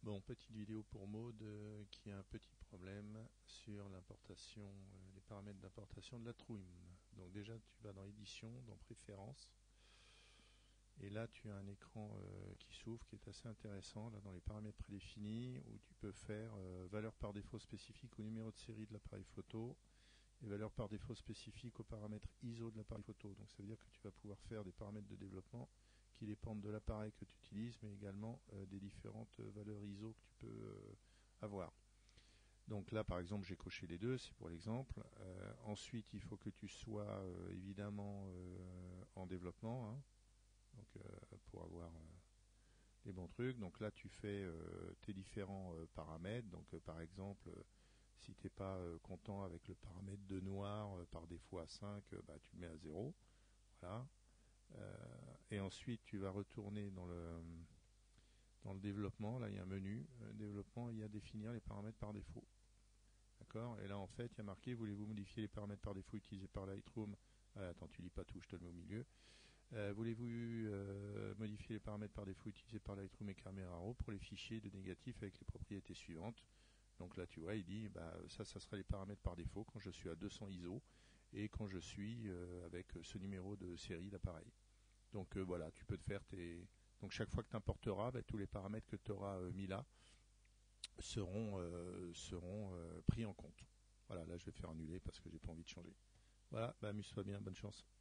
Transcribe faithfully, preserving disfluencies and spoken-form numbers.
Bon, petite vidéo pour Maud euh, qui a un petit problème sur l'importation, euh, les paramètres d'importation de la Lightroom. Donc déjà tu vas dans édition, dans préférences, et là tu as un écran euh, qui s'ouvre qui est assez intéressant, là dans les paramètres prédéfinis, où tu peux faire euh, valeur par défaut spécifique au numéro de série de l'appareil photo, et valeur par défaut spécifique aux paramètres I S O de l'appareil photo. Donc ça veut dire que tu vas pouvoir faire des paramètres de développement qui dépendent de l'appareil que tu utilises, mais également euh, des différentes valeurs I S O que tu peux euh, avoir. Donc là, par exemple, j'ai coché les deux, c'est pour l'exemple. Euh, ensuite, il faut que tu sois euh, évidemment euh, en développement, hein, donc euh, pour avoir euh, les bons trucs. Donc là, tu fais euh, tes différents euh, paramètres. Donc euh, par exemple, euh, si tu n'es pas euh, content avec le paramètre de noir euh, par défaut à cinq, euh, bah, tu le mets à zéro. Voilà. Euh, et ensuite, tu vas retourner dans le, dans le développement. Là, il y a un menu. Euh, développement, il y a définir les paramètres par défaut. D'accord. Et là, en fait, il y a marqué voulez-vous modifier les paramètres par défaut utilisés par Lightroom. Ah, attends, tu lis pas tout, je te le mets au milieu. Euh, voulez-vous euh, modifier les paramètres par défaut utilisés par Lightroom et Camera Raw pour les fichiers de négatif avec les propriétés suivantes. Donc là, tu vois, il dit bah, ça, ça sera les paramètres par défaut quand je suis à deux cents I S O et quand je suis euh, avec ce numéro de série d'appareil. Donc euh, voilà, tu peux te faire tes. Donc chaque fois que tu importeras, bah, tous les paramètres que tu auras euh, mis là seront, euh, seront euh, pris en compte. Voilà, là je vais faire annuler parce que j'ai pas envie de changer. Voilà, bah, amuse-toi bien, bonne chance.